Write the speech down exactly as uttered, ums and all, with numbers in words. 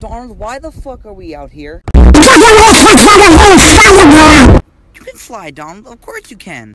Donald, why the fuck are we out here? You can fly, Donald. Of course you can.